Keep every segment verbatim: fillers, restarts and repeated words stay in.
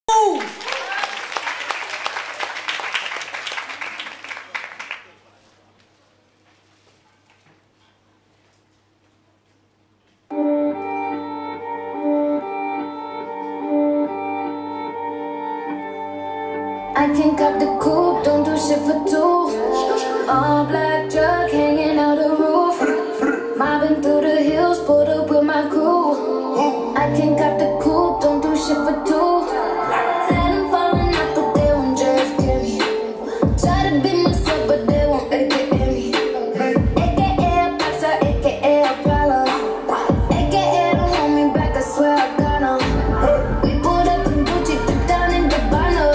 I think up the coupe, don't do shit for two. All black truck hanging out the roof. Mobbing through the hills, pulled up with my crew. I think up the coupe, don't do shit for two. Said I'm falling off, but they won't just get me. Try to be myself, but they won't A K A me. A K A a boxer, A K A a problem. A K A don't hold me back, I swear I got 'em. We pulled up in Gucci, dipped down in Gabbana.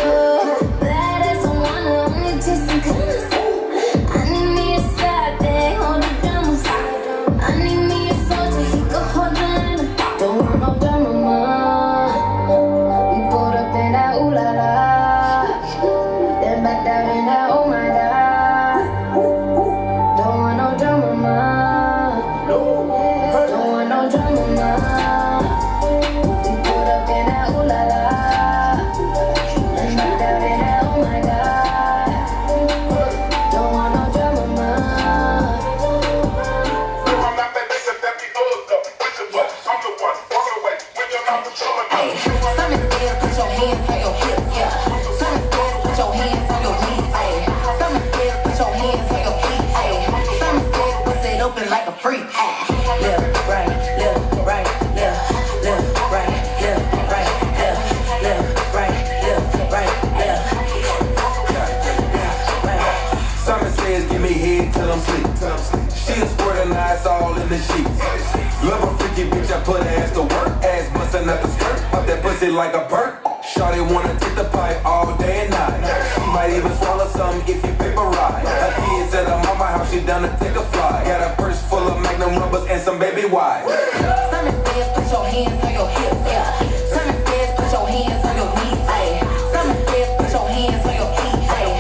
Like a freak. Left, right, left, right, left, left, right, left, right, left, left, right, left, right, left, left, right. Simon says, give me head till I'm sleep. She a squirt and eyes all in the sheets. Love a freaky bitch, I put her ass to work. Ass bustin' out the skirt, pop that pussy like a perk. Shawty wanna take the pipe all day and night. She might even swallow something if you paper ride. Her kids at her mama house, she down to take a fly. Got a purse full of Magnum rubbers and some baby wine. Simon says, put your hands on your hips, yeah. Simon says, put your hands on your knees, ayy. Simon says, put your hands on your feet, ayy.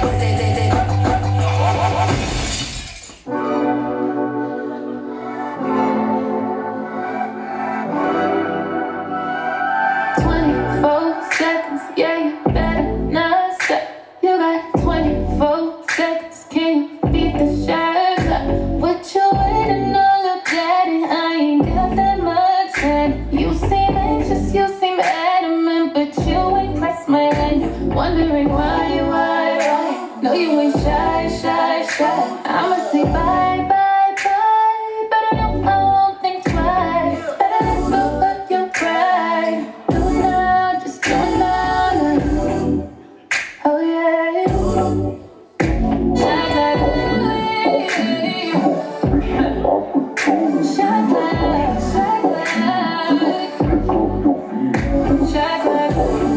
twenty-four seconds, yeah, you better not stop. You got twenty-four seconds, can you beat the shot clock? What you waiting on, look daddy? I ain't got that much time. You seem anxious, you seem adamant, but you ain't pressed my hand. Wondering why, why, why? No, you ain't shy, shy, shy. I'ma say bye, bye, bye, but I know I won't think twice. Better let go of your pride. Do it now, just do it now. Oh yeah. Shine like, shine like, shine like, shine like,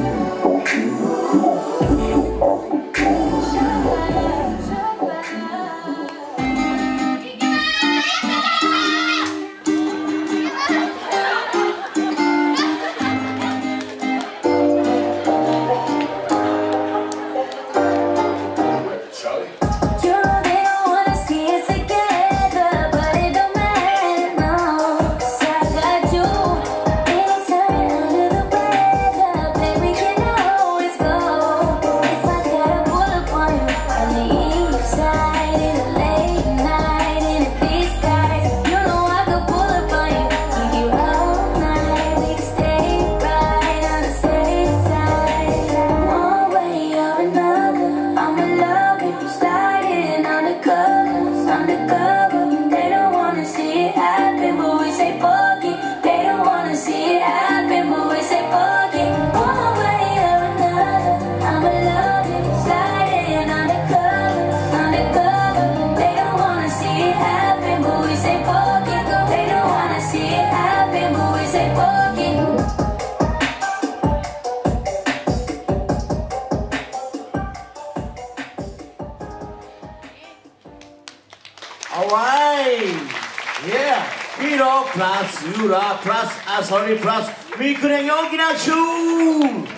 Alright, yeah, Hiro plus Yura plus Asori plus 미크랭 여기나 춤.